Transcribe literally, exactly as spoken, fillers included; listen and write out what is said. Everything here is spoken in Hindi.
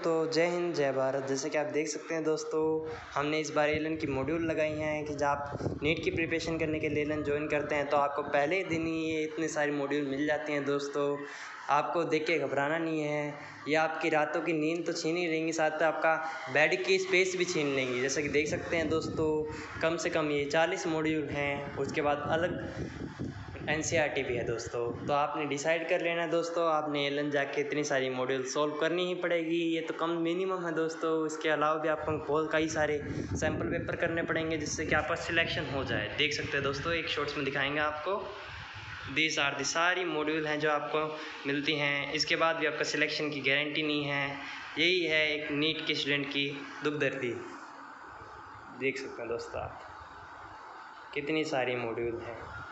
दोस्तों, जय हिंद जय भारत। जैसे कि आप देख सकते हैं दोस्तों, हमने इस बार एलन की मॉड्यूल लगाई हैं कि जब आप नीट की प्रिपरेशन करने के लिए एलन ज्वाइन करते हैं तो आपको पहले ही दिन ही ये इतने सारी मॉड्यूल मिल जाती हैं दोस्तों। आपको देख के घबराना नहीं है, ये आपकी रातों की नींद तो छीन ही रहेंगी, साथ में आपका बेड की स्पेस भी छीन लेंगी। जैसे कि देख सकते हैं दोस्तों, कम से कम ये चालीस मॉड्यूल हैं, उसके बाद अलग एन सी आर टी भी है दोस्तों। तो आपने डिसाइड कर लेना दोस्तों, आपने एलन जाके इतनी सारी मॉड्यूल सॉल्व करनी ही पड़ेगी। ये तो कम मिनिमम है दोस्तों, इसके अलावा भी आपको बहुत कई सारे सैम्पल पेपर करने पड़ेंगे जिससे कि आपका सिलेक्शन हो जाए। देख सकते हैं दोस्तों, एक शॉर्ट्स में दिखाएंगे आपको। दीज आर दी सारी मॉड्यूल हैं जो आपको मिलती हैं, इसके बाद भी आपका सिलेक्शन की गारंटी नहीं है। यही है एक नीट के स्टूडेंट की दुख दर्दी। देख सकते हैं दोस्तों आप, कितनी सारी मॉड्यूल हैं।